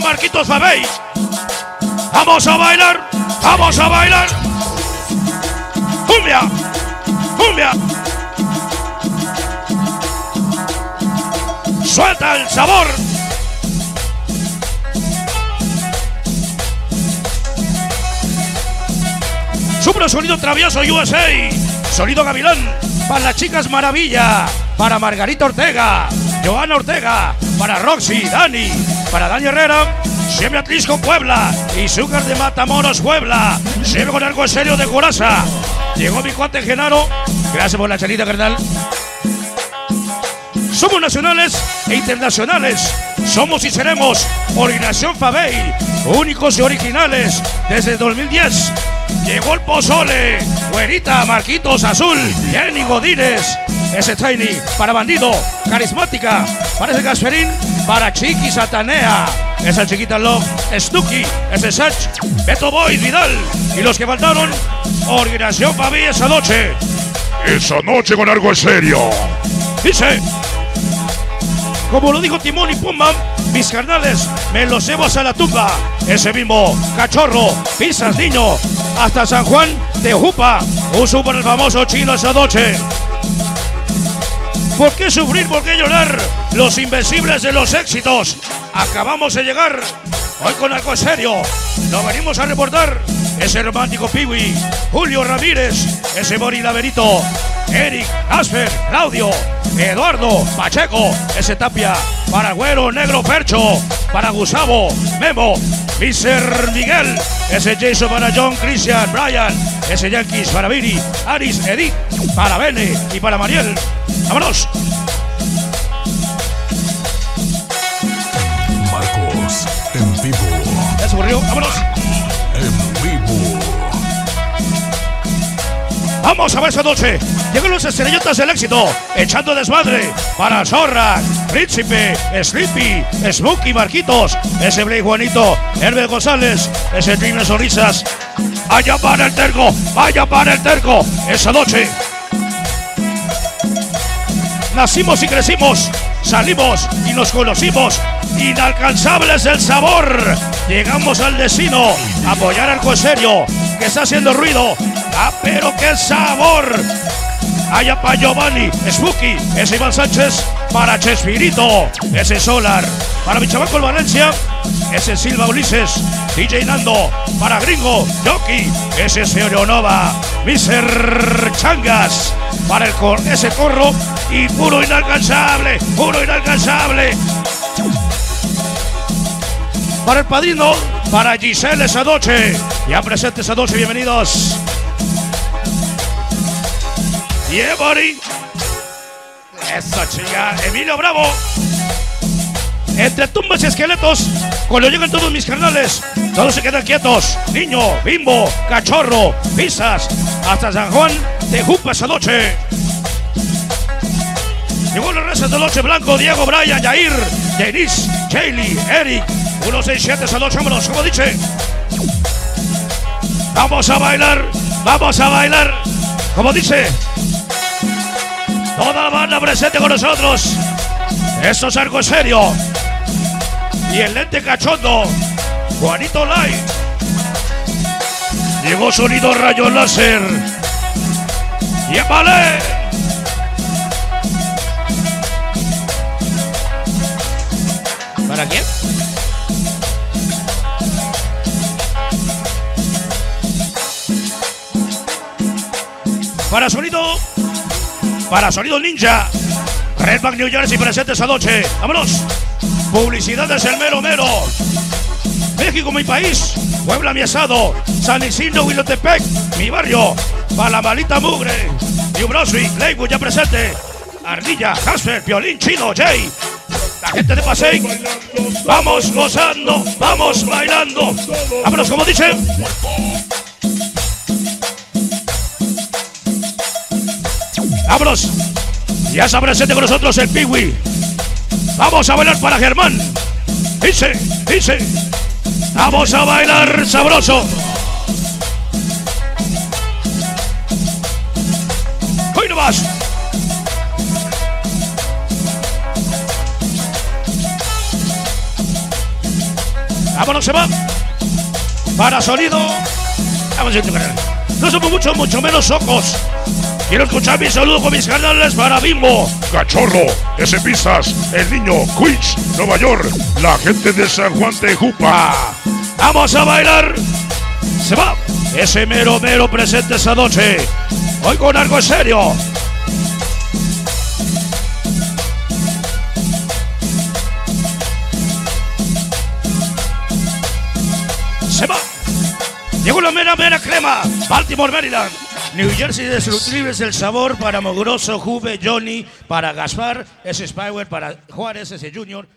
Marquitos Babey. Vamos a bailar, vamos a bailar. Cumbia, cumbia. Suelta el sabor. Super sonido travieso USA. Sonido Gavilán. Para las chicas Maravilla. Para Margarita Ortega. Joana Ortega. Para Roxy, Dani. Para Dani Herrera. Siempre Atlisco, Puebla. Y Zúcar de Matamoros, Puebla. Siempre con algo serio de Coraza. Llegó mi cuate Genaro. Gracias por la charita, carnal. Somos nacionales e internacionales. Somos y seremos Organización Fabey. Únicos y originales. Desde 2010. Llegó el pozole. Güerita, Marquitos Azul. Jenny Godínez. Ese Tiny. Para Bandido. Carismática. Para ese Gasperín. Para Chiqui Satanea. Esa chiquita Love. Stucky. Ese Sach. Beto Boy Vidal. Y los que faltaron. Organización Fabey esa noche. Esa noche con algo serio. Dice. Como lo dijo Timón y Pumba, mis carnales, me los llevo a la tumba. Ese mismo cachorro, pisas niño, hasta San Juan de Jupa. Uso por el famoso chino esa noche. ¿Por qué sufrir? ¿Por qué llorar? Los invencibles de los éxitos. Acabamos de llegar. Hoy con algo serio. Lo venimos a reportar. Ese romántico Piwi, Julio Ramírez, ese Bori Laberito, Eric, Asper, Claudio, Eduardo, Pacheco, ese Tapia, para Güero, Negro, Percho, para Gustavo, Memo, Mr. Miguel, ese Jason para John, Christian, Brian, ese Yankees para Viri, Aris, Edith, para Bene y para Mariel. ¡Vámonos! Marcos, en vivo. Ya se aburrió, ¡vámonos! En vivo. Vamos a ver esa noche. Llegan los estrellotas del éxito, echando desmadre para Zorra, Príncipe, Sleepy, Smokey, Marquitos, ese Blake Juanito, Herbert González, ese Dream de Sonrisas. Allá para el terco, vaya para el terco. Esa noche nacimos y crecimos, salimos y nos conocimos. Inalcanzables del sabor. Llegamos al destino a apoyar al serio que está haciendo ruido. ¡Ah, pero qué sabor! Allá para Giovanni, Spooky, ese Iván Sánchez, para Chespirito, ese Solar, para mi chavaco el Valencia, ese Silva Ulises, DJ Nando, para Gringo, Jockey, ese Seoronova, Mr. Changas, para ese Corro y puro inalcanzable, puro inalcanzable. Para el padrino, para Giselle esa noche, ya presente esa noche, bienvenidos. Yeah, buddy. Eso, chica. Emilio Bravo. Entre tumbas y esqueletos, cuando llegan todos mis carnales, todos se quedan quietos. Niño, Bimbo, Cachorro, Pisas, hasta San Juan de Jupa esa noche. Llegó la raza esta noche, Blanco, Diego, Brian, Yair, Denise, Jaylee, Eric, 167 esa noche, vámonos, como dice. Vamos a bailar, vamos a bailar, como dice. Toda la banda presente con nosotros. Esto es algo serio. Y el lente cachondo, Juanito Light. Llegó sonido rayo láser. Y vale. ¿Para quién? Para sonido ninja. Redback New Jersey presente esa noche. Vámonos. Publicidades el mero mero. México mi país. Puebla mi asado. San Isidro, Huilotepec, mi barrio. Para la malita mugre. New Brunswick, Lakewood ya presente. Ardilla, Casper, Violín, Chino, Jay. La gente de Pasey. Vamos gozando, vamos bailando. Vámonos como dicen. Vámonos. Ya está presente con nosotros el Piwi. Vamos a bailar para Germán. Dice, dice. Vamos a bailar sabroso. Hoy nomás. Vámonos, se va. Para sonido. Vamos a ver. No somos mucho menos ojos. Quiero escuchar mi saludo con mis canales para Bimbo, Cachorro, S Pistas, El Niño, Queens, Nueva York, la gente de San Juan de Jupa. Vamos a bailar. Se va. Ese mero presente esa noche. Hoy con algo serio. Se va. Llegó la mera crema. Baltimore, Maryland. New Jersey, Destructibles del Sabor para Mogroso, Juve, Johnny, para Gaspar, S. Spyware, para Juárez, S. Junior.